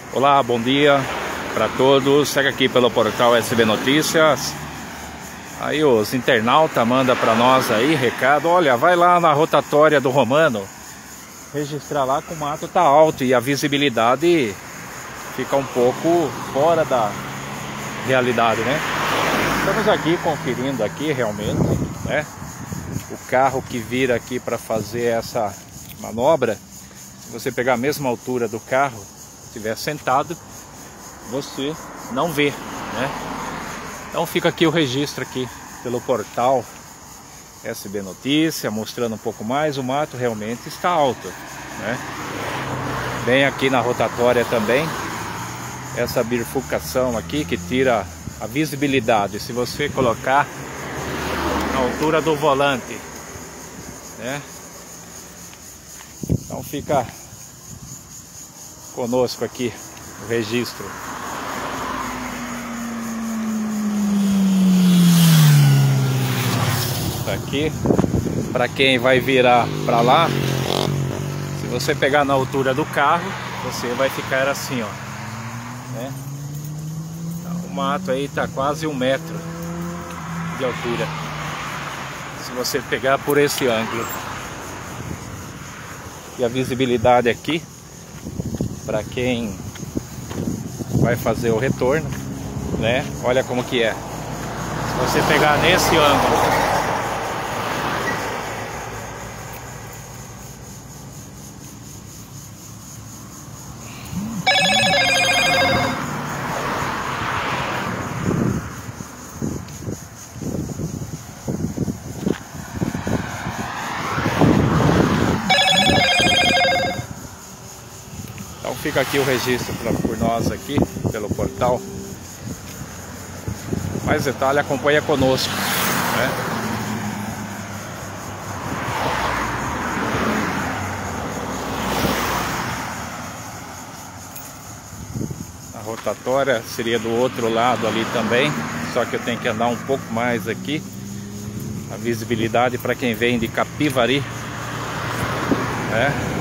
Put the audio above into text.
Olá, bom dia para todos. Segue aqui pelo portal SB Notícias. Aí os internautas mandam para nós aí recado. Olha, vai lá na rotatória do Romano registrar lá que o mato tá alto e a visibilidade fica um pouco fora da realidade, né? Estamos aqui conferindo aqui realmente, né? O carro que vira aqui para fazer essa manobra, se você pegar a mesma altura do carro, estiver sentado, você não vê, né? Então fica aqui o registro aqui pelo portal SB Notícia, mostrando um pouco mais. O mato realmente está alto, né? Bem aqui na rotatória também, essa bifurcação aqui que tira a visibilidade. Se você colocar na altura do volante, né? Então fica conosco aqui o registro. Tá aqui para quem vai virar para lá. Se você pegar na altura do carro, você vai ficar assim, ó, né? O mato aí tá quase 1 metro de altura, se você pegar por esse ângulo. E a visibilidade aqui para quem vai fazer o retorno, né? Olha como que é. Se você pegar nesse ângulo, então fica aqui o registro por nós aqui pelo portal. Mais detalhe, acompanha conosco, né? A rotatória seria do outro lado ali também, só que eu tenho que andar um pouco mais aqui. A visibilidade para quem vem de Capivari, né?